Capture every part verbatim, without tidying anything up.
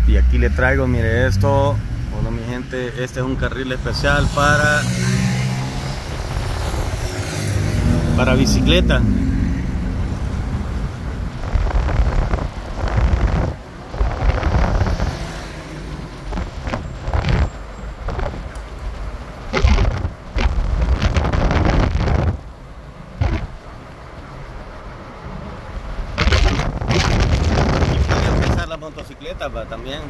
Y aquí le traigo, mire esto. Bueno, mi gente, este es un carril especial para para bicicleta. Las motocicletas va también.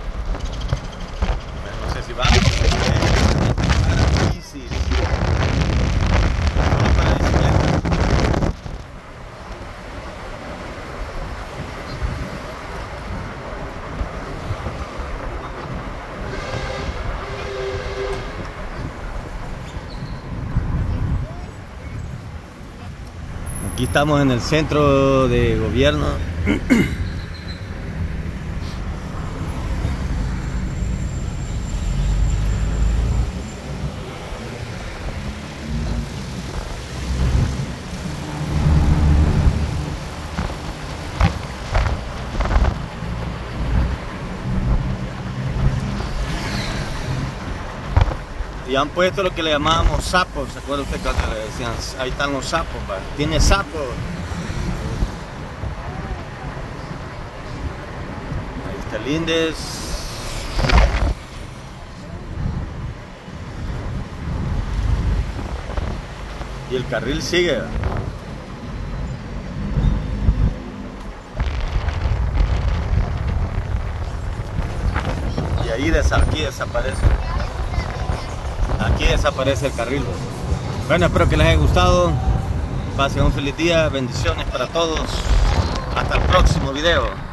No sé si va para bici, solo para bicicleta. Aquí estamos en el centro de gobierno. Y han puesto lo que le llamábamos sapos. ¿Se acuerda usted cuando le decían? Ahí están los sapos, ¿va? Tiene sapos. Ahí está el Lindes. Y el carril sigue, ¿va? Y ahí des aquí desaparece. Aquí desaparece el carril. Bueno, espero que les haya gustado. Pasen un feliz día. Bendiciones para todos. Hasta el próximo video.